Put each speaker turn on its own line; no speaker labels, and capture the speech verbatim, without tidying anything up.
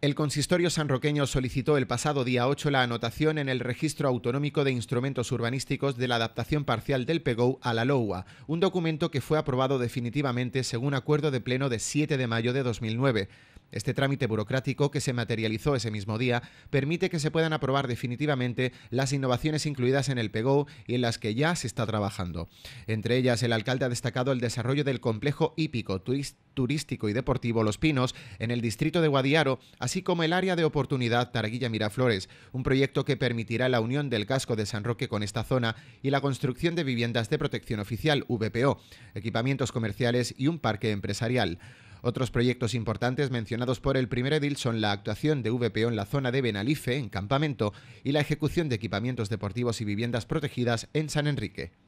El consistorio sanroqueño solicitó el pasado día ocho la anotación en el Registro Autonómico de Instrumentos Urbanísticos de la adaptación parcial del Pegou a la LOUA, un documento que fue aprobado definitivamente según acuerdo de pleno de siete de mayo de dos mil nueve. Este trámite burocrático, que se materializó ese mismo día, permite que se puedan aprobar definitivamente las innovaciones incluidas en el Pegou y en las que ya se está trabajando. Entre ellas, el alcalde ha destacado el desarrollo del complejo hípico, turístico y deportivo Los Pinos en el distrito de Guadiaro, así como el área de oportunidad Taraguilla Miraflores, un proyecto que permitirá la unión del casco de San Roque con esta zona y la construcción de viviendas de protección oficial, V P O, equipamientos comerciales y un parque empresarial. Otros proyectos importantes mencionados por el primer edil son la actuación de V P O en la zona de Benalife, en Campamento, y la ejecución de equipamientos deportivos y viviendas protegidas en San Enrique.